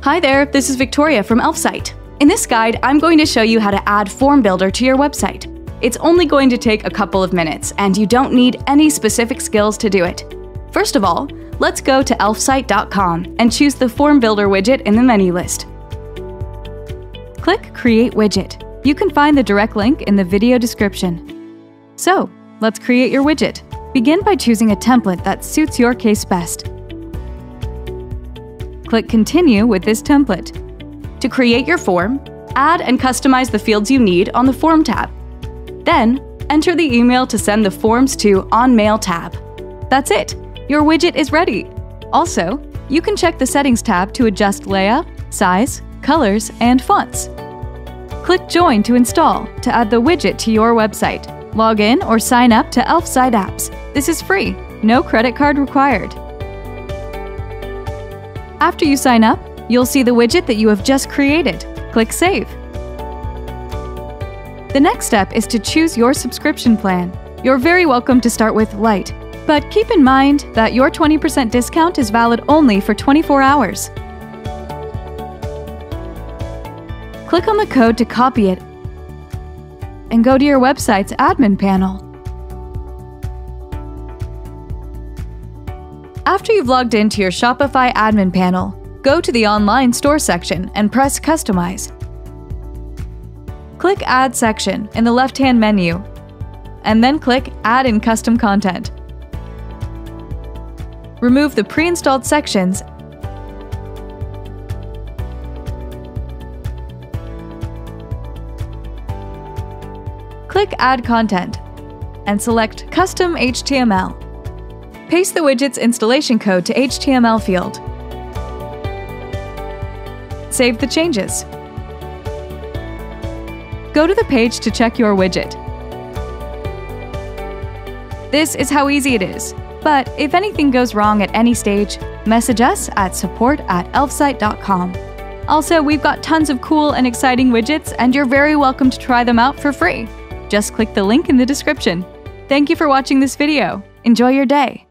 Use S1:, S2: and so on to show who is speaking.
S1: Hi there, this is Victoria from Elfsight. In this guide, I'm going to show you how to add Form Builder to your website. It's only going to take a couple of minutes, and you don't need any specific skills to do it. First of all, let's go to elfsight.com and choose the Form Builder widget in the menu list. Click Create Widget. You can find the direct link in the video description. So, let's create your widget. Begin by choosing a template that suits your case best. Click Continue with this template. To create your form, add and customize the fields you need on the Form tab. Then, enter the email to send the forms to On Mail tab. That's it! Your widget is ready! Also, you can check the Settings tab to adjust layout, size, colors, and fonts. Click Join to install to add the widget to your website. Log in or sign up to Elfsight apps. This is free, no credit card required. After you sign up, you'll see the widget that you have just created. Click Save. The next step is to choose your subscription plan. You're very welcome to start with Lite, but keep in mind that your 20% discount is valid only for 24 hours. Click on the code to copy it and go to your website's admin panel. After you've logged into your Shopify admin panel, go to the Online Store section and press Customize. Click Add section in the left-hand menu, and then click Add in Custom Content. Remove the pre-installed sections click Add Content and select Custom HTML. Paste the widget's installation code to HTML field. Save the changes. Go to the page to check your widget. This is how easy it is. But if anything goes wrong at any stage, message us at support@elfsight.com. Also, we've got tons of cool and exciting widgets, and you're very welcome to try them out for free. Just click the link in the description. Thank you for watching this video. Enjoy your day.